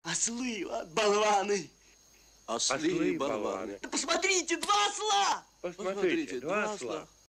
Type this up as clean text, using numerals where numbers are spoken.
Ослы, болваны. Ослы и болваны. Да посмотрите, два осла! Посмотрите, два осла.